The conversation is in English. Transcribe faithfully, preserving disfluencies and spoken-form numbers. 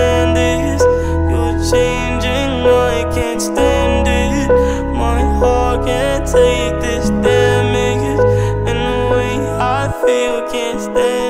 understand this. You're changing, I can't stand it. My heart can't take this damage, and the way I feel can't stand it.